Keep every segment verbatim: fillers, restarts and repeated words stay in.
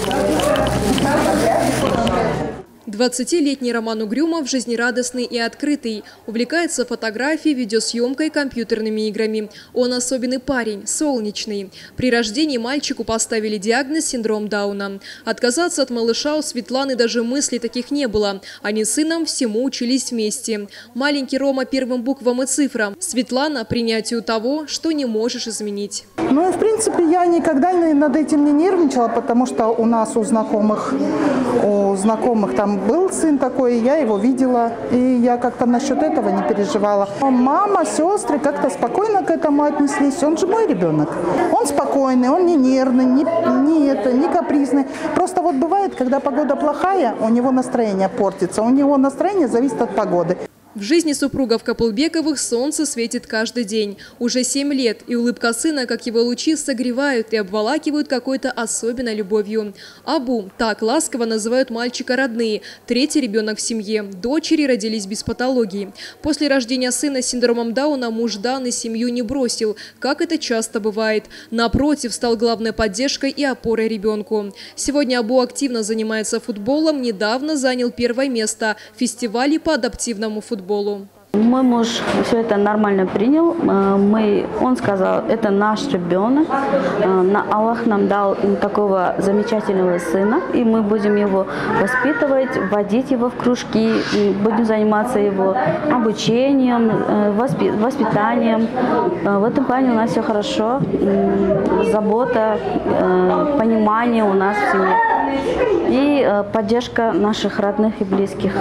двадцатилетний Роман Угрюмов жизнерадостный и открытый. Увлекается фотографией, видеосъемкой, компьютерными играми. Он особенный парень, солнечный. При рождении мальчику поставили диагноз синдром Дауна. Отказаться от малыша у Светланы даже мыслей таких не было. Они с сыном всему учились вместе. Маленький Рома первым буквам и цифрам. Светлана – принятию того, что не можешь изменить. Ну и в принципе я никогда над этим не нервничала, потому что у нас у знакомых, у знакомых там был сын такой, я его видела, и я как-то насчет этого не переживала. Мама, сестры как-то спокойно к этому отнеслись. Он же мой ребенок. Он спокойный, он не нервный, не, не, это, не капризный. Просто вот бывает, когда погода плохая, у него настроение портится. У него настроение зависит от погоды. В жизни супругов Капылбековых солнце светит каждый день. Уже семь лет, и улыбка сына, как его лучи, согревают и обволакивают какой-то особенной любовью. Абу, так ласково называют мальчика родные, третий ребенок в семье. Дочери родились без патологии. После рождения сына с синдромом Дауна муж Даны семью не бросил, как это часто бывает. Напротив, стал главной поддержкой и опорой ребенку. Сегодня Абу активно занимается футболом, недавно занял первое место в фестивале по адаптивному футболу. Мой муж все это нормально принял. Мы, он сказал, это наш ребенок. Аллах нам дал такого замечательного сына, и мы будем его воспитывать, вводить его в кружки, будем заниматься его обучением, воспитанием. В этом плане у нас все хорошо. Забота, понимание у нас в семье. И поддержка наших родных и близких.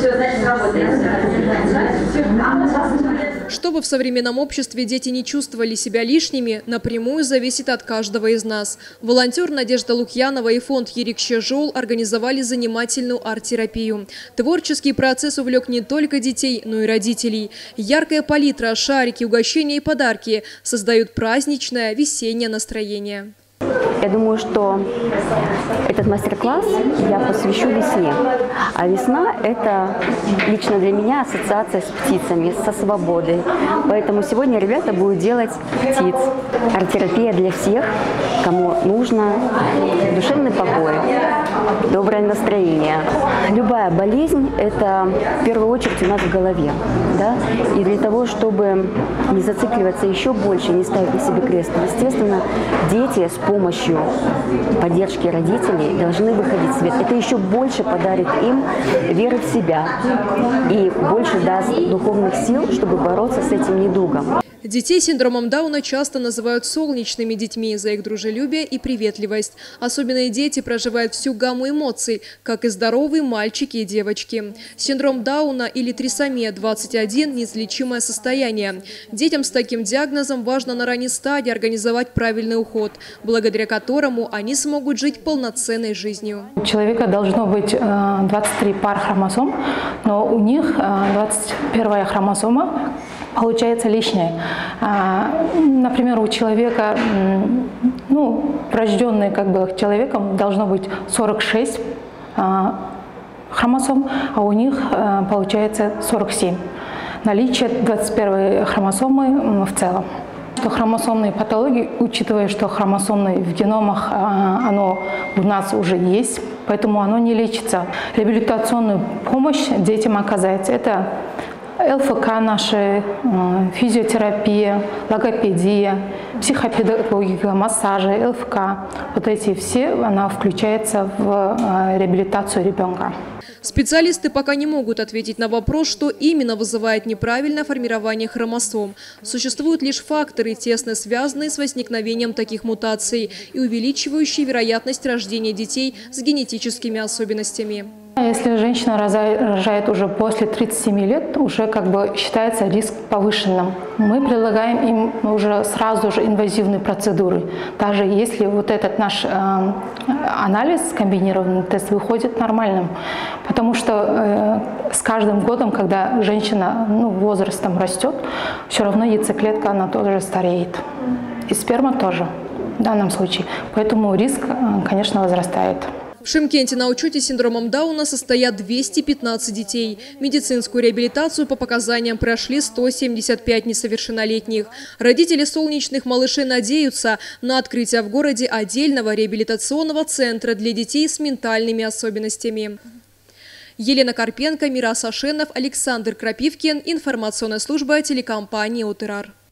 Чтобы в современном обществе дети не чувствовали себя лишними, напрямую зависит от каждого из нас. Волонтер Надежда Лукьянова и фонд «Ерикше Жол» организовали занимательную арт-терапию. Творческий процесс увлек не только детей, но и родителей. Яркая палитра, шарики, угощения и подарки создают праздничное весеннее настроение. Я думаю, что этот мастер-класс я посвящу весне. А весна – это лично для меня ассоциация с птицами, со свободой. Поэтому сегодня ребята будут делать птиц. Арт-терапия для всех, кому нужно душевный покой, доброе настроение. Любая болезнь – это в первую очередь у нас в голове. Да? И для того, чтобы не зацикливаться еще больше, не ставить на себе крест, естественно, дети с помощью поддержки родителей должны выходить в свет. Это еще больше подарит им веры в себя и больше даст духовных сил, чтобы бороться с этим недугом. Детей с синдромом Дауна часто называют солнечными детьми за их дружелюбие и приветливость. Особенные дети проживают всю гамму эмоций, как и здоровые мальчики и девочки. Синдром Дауна или трисомия двадцать один – неизлечимое состояние. Детям с таким диагнозом важно на ранней стадии организовать правильный уход, благодаря которому они смогут жить полноценной жизнью. У человека должно быть двадцать три пар хромосом, но у них двадцать первая хромосома получается лишняя. Например, у человека, ну, рожденный как бы человеком, должно быть сорок шесть хромосом, а у них получается сорок семь. Наличие двадцать первой хромосомы в целом. Что хромосомные патологии, учитывая, что хромосомные в геномах оно у нас уже есть, поэтому оно не лечится. Реабилитационную помощь детям оказывается. Это ЛФК наши, физиотерапия, логопедия, психопедагогика, массажи, ЛФК. Вот эти все, она включается в реабилитацию ребенка. Специалисты пока не могут ответить на вопрос, что именно вызывает неправильное формирование хромосом. Существуют лишь факторы, тесно связанные с возникновением таких мутаций и увеличивающие вероятность рождения детей с генетическими особенностями. Если женщина рожает уже после тридцати семи лет, уже как бы считается риск повышенным. Мы предлагаем им уже сразу же инвазивные процедуры. Даже если вот этот наш э, анализ, комбинированный тест, выходит нормальным. Потому что э, с каждым годом, когда женщина ну, возрастом растет, все равно яйцеклетка она тоже стареет. И сперма тоже в данном случае. Поэтому риск, конечно, возрастает. В Шымкенте на учете с синдромом Дауна состоят двести пятнадцать детей. Медицинскую реабилитацию по показаниям прошли сто семьдесят пять несовершеннолетних. Родители солнечных малышей надеются на открытие в городе отдельного реабилитационного центра для детей с ментальными особенностями. Елена Карпенко, Мирас Ашенов, Александр Крапивкин. Информационная служба телекомпании «Отырар».